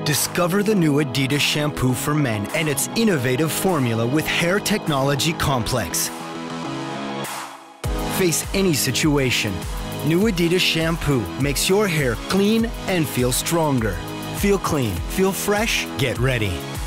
Discover the new Adidas shampoo for men and its innovative formula with hair technology complex. Face any situation. New Adidas shampoo makes your hair clean and feel stronger. Feel clean, feel fresh, get ready.